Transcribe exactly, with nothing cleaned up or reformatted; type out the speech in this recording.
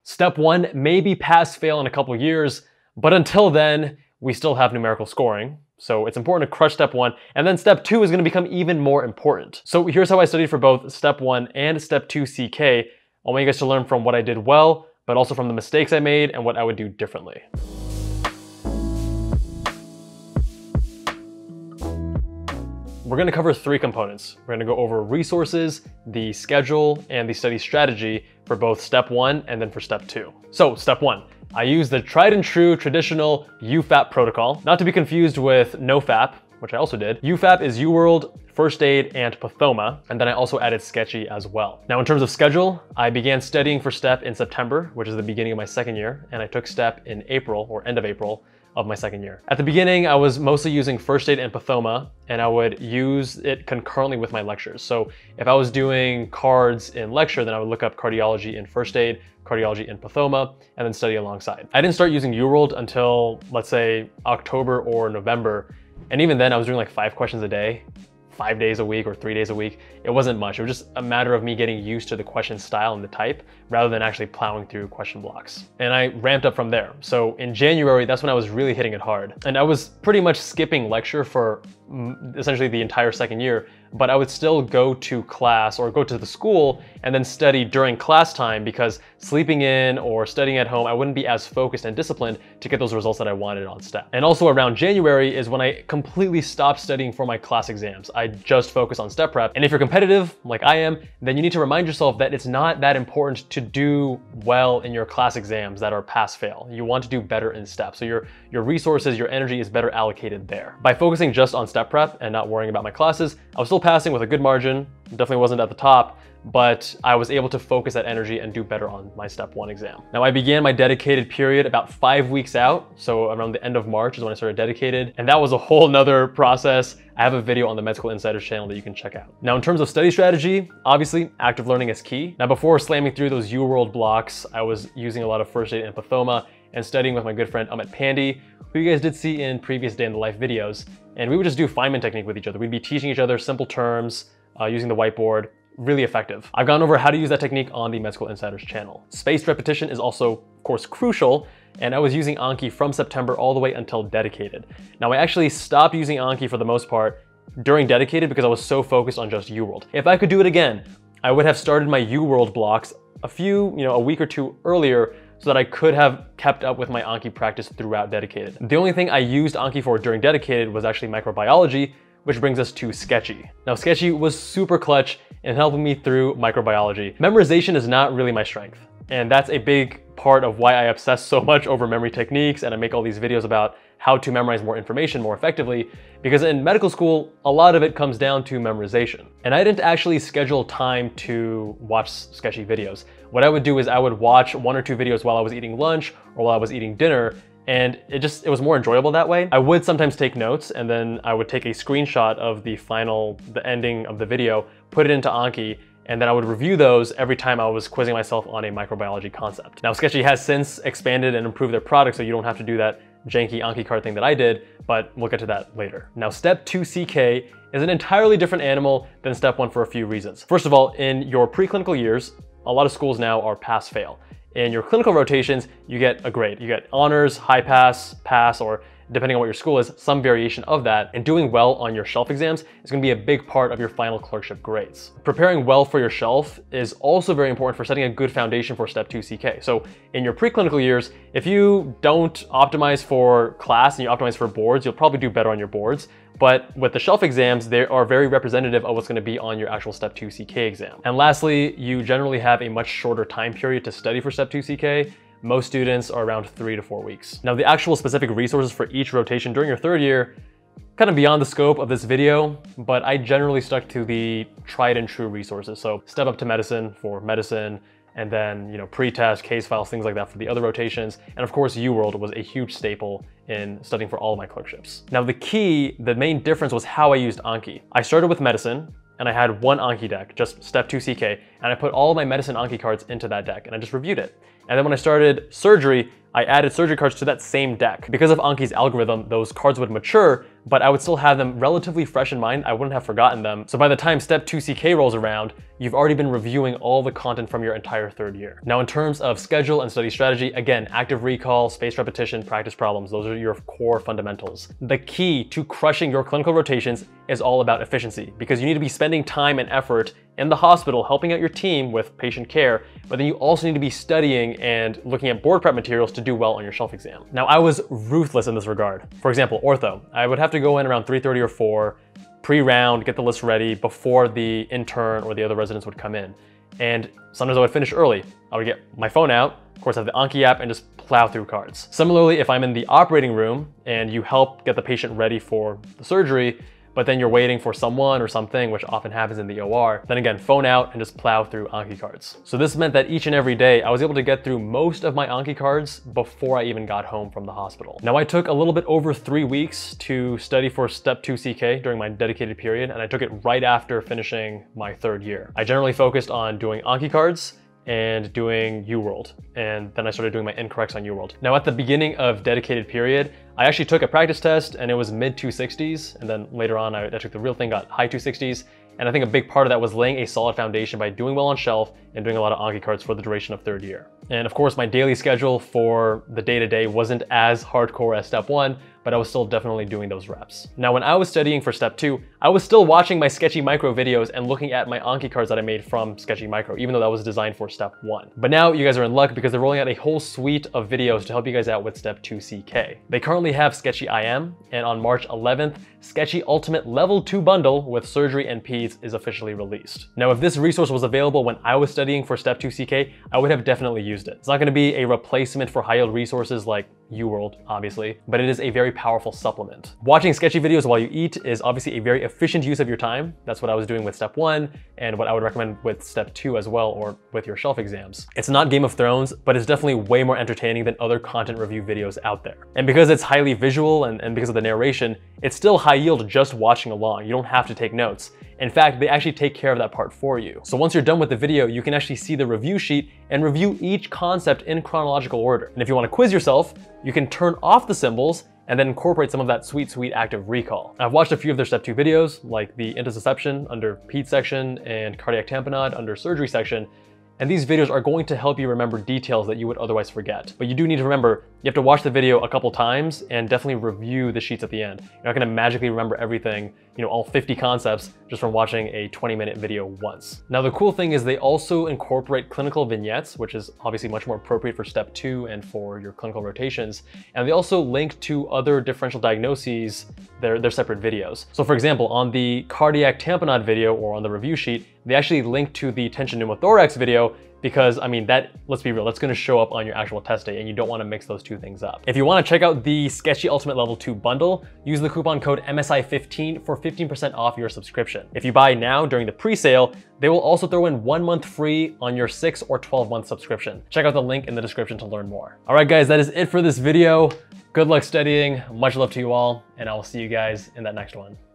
Step one may be pass-fail in a couple years, but until then, we still have numerical scoring. So it's important to crush step one, and then step two is gonna become even more important. So here's how I studied for both step one and step two C K. I want you guys to learn from what I did well, but also from the mistakes I made and what I would do differently. We're gonna cover three components. We're gonna go over resources, the schedule, and the study strategy for both step one and then for step two. So step one, I use the tried and true traditional U FAP protocol, not to be confused with no FAP, which I also did. U FAP is UWorld, First Aid, and Pathoma, and then I also added Sketchy as well. Now in terms of schedule, I began studying for STEP in September, which is the beginning of my second year, and I took STEP in April, or end of April, of my second year. At the beginning, I was mostly using First Aid and Pathoma, and I would use it concurrently with my lectures. So if I was doing cards in lecture, then I would look up cardiology in First Aid, cardiology in Pathoma, and then study alongside. I didn't start using UWorld until, let's say, October or November. And even then, I was doing like five questions a day, five days a week or three days a week. It wasn't much. It was just a matter of me getting used to the question style and the type rather than actually plowing through question blocks. And I ramped up from there. So in January, that's when I was really hitting it hard. And I was pretty much skipping lecture for essentially the entire second year, but I would still go to class or go to the school and then study during class time, because sleeping in or studying at home, I wouldn't be as focused and disciplined to get those results that I wanted on STEP. And also around January is when I completely stopped studying for my class exams. I just focused on STEP prep. And if you're competitive, like I am, then you need to remind yourself that it's not that important to do well in your class exams that are pass-fail. You want to do better in STEP. So your, your resources, your energy is better allocated there. By focusing just on STEP prep and not worrying about my classes, I was still passing with a good margin. Definitely wasn't at the top, but I was able to focus that energy and do better on my step one exam. Now I began my dedicated period about five weeks out. So around the end of March is when I started dedicated. And that was a whole nother process. I have a video on the Med School Insiders channel that you can check out. Now in terms of study strategy, obviously active learning is key. Now before slamming through those UWorld blocks, I was using a lot of First Aid and Pathoma and studying with my good friend Amit Pandey, who you guys did see in previous Day in the Life videos. And we would just do Feynman technique with each other. We'd be teaching each other simple terms, uh, using the whiteboard. Really effective. I've gone over how to use that technique on the Med School Insiders channel. Spaced repetition is also, of course, crucial, and I was using Anki from September all the way until dedicated. Now I actually stopped using Anki for the most part during dedicated because I was so focused on just UWorld. If I could do it again, I would have started my UWorld blocks a few, you know, a week or two earlier so that I could have kept up with my Anki practice throughout dedicated. The only thing I used Anki for during dedicated was actually microbiology, which brings us to Sketchy. Now Sketchy was super clutch in helping me through microbiology. Memorization is not really my strength, and that's a big part of why I obsess so much over memory techniques and I make all these videos about how to memorize more information more effectively, because in medical school, a lot of it comes down to memorization. And I didn't actually schedule time to watch Sketchy videos. What I would do is I would watch one or two videos while I was eating lunch or while I was eating dinner, and it just, it was more enjoyable that way. I would sometimes take notes, and then I would take a screenshot of the final, the ending of the video, put it into Anki, and then I would review those every time I was quizzing myself on a microbiology concept. Now Sketchy has since expanded and improved their product, so you don't have to do that janky Anki card thing that I did, but we'll get to that later. Now step two C K is an entirely different animal than step one for a few reasons. First of all, in your preclinical years, a lot of schools now are pass-fail. In your clinical rotations, you get a grade. You get honors, high pass, pass, or depending on what your school is, some variation of that. And doing well on your shelf exams is gonna be a big part of your final clerkship grades. Preparing well for your shelf is also very important for setting a good foundation for step two C K. So in your preclinical years, if you don't optimize for class and you optimize for boards, you'll probably do better on your boards. But with the shelf exams, they are very representative of what's gonna be on your actual step two C K exam. And lastly, you generally have a much shorter time period to study for step two C K. Most students are around three to four weeks. Now the actual specific resources for each rotation during your third year, kind of beyond the scope of this video, but I generally stuck to the tried and true resources. So Step Up to Medicine for medicine, and then, you know, pre-test, case files, things like that for the other rotations. And of course, UWorld was a huge staple in studying for all of my clerkships. Now the key, the main difference was how I used Anki. I started with medicine, and I had one Anki deck, just step two C K, and I put all my medicine Anki cards into that deck, and I just reviewed it. And then when I started surgery, I added surgery cards to that same deck. Because of Anki's algorithm, those cards would mature but I would still have them relatively fresh in mind. I wouldn't have forgotten them. So by the time step two C K rolls around, you've already been reviewing all the content from your entire third year. Now, in terms of schedule and study strategy, again, active recall, spaced repetition, practice problems, those are your core fundamentals. The key to crushing your clinical rotations is all about efficiency, because you need to be spending time and effort in the hospital helping out your team with patient care, but then you also need to be studying and looking at board prep materials to do well on your shelf exam. Now, I was ruthless in this regard. For example, ortho. I would have to go in around three thirty or four, pre-round, get the list ready before the intern or the other residents would come in. And sometimes I would finish early. I would get my phone out, of course, have the Anki app, and just plow through cards. Similarly, if I'm in the operating room and you help get the patient ready for the surgery, but then you're waiting for someone or something, which often happens in the O R, then again, phone out and just plow through Anki cards. So this meant that each and every day, I was able to get through most of my Anki cards before I even got home from the hospital. Now, I took a little bit over three weeks to study for step two C K during my dedicated period, and I took it right after finishing my third year. I generally focused on doing Anki cards and doing U World. And then I started doing my incorrects on U World. Now, at the beginning of dedicated period, I actually took a practice test and it was mid two sixties. And then later on, I, I took the real thing, got high two sixties. And I think a big part of that was laying a solid foundation by doing well on shelf and doing a lot of Anki cards for the duration of third year. And of course, my daily schedule for the day-to-day wasn't as hardcore as step one, but I was still definitely doing those reps. Now, when I was studying for step two, I was still watching my Sketchy Micro videos and looking at my Anki cards that I made from Sketchy Micro, even though that was designed for step one. But now you guys are in luck because they're rolling out a whole suite of videos to help you guys out with step two C K. They currently have Sketchy I M, and on March eleventh, Sketchy Ultimate Level two Bundle with Surgery and Peds is officially released. Now, if this resource was available when I was studying for step two C K, I would have definitely used it. It's not gonna be a replacement for high-yield resources like U World, obviously, but it is a very powerful supplement. Watching Sketchy videos while you eat is obviously a very efficient use of your time. That's what I was doing with step one and what I would recommend with step two as well, or with your shelf exams. It's not Game of Thrones, but it's definitely way more entertaining than other content review videos out there. And because it's highly visual and, and because of the narration, it's still high yield just watching along. You don't have to take notes. In fact, they actually take care of that part for you. So once you're done with the video, you can actually see the review sheet and review each concept in chronological order. And if you want to quiz yourself, you can turn off the symbols and then incorporate some of that sweet, sweet active recall. I've watched a few of their step two videos, like the intussusception under Peds section and cardiac tamponade under surgery section. And these videos are going to help you remember details that you would otherwise forget. But you do need to remember, you have to watch the video a couple times and definitely review the sheets at the end. You're not gonna magically remember everything, you know, all fifty concepts just from watching a twenty minute video once. Now, the cool thing is they also incorporate clinical vignettes, which is obviously much more appropriate for step two and for your clinical rotations. And they also link to other differential diagnoses, their, their separate videos. So for example, on the cardiac tamponade video or on the review sheet, they actually link to the tension pneumothorax video because, I mean, that, let's be real, that's gonna show up on your actual test day and you don't wanna mix those two things up. If you wanna check out the Sketchy Ultimate Level two bundle, use the coupon code M S I fifteen for fifteen percent off your subscription. If you buy now during the pre-sale, they will also throw in one month free on your six or twelve month subscription. Check out the link in the description to learn more. All right, guys, that is it for this video. Good luck studying, much love to you all, and I will see you guys in that next one.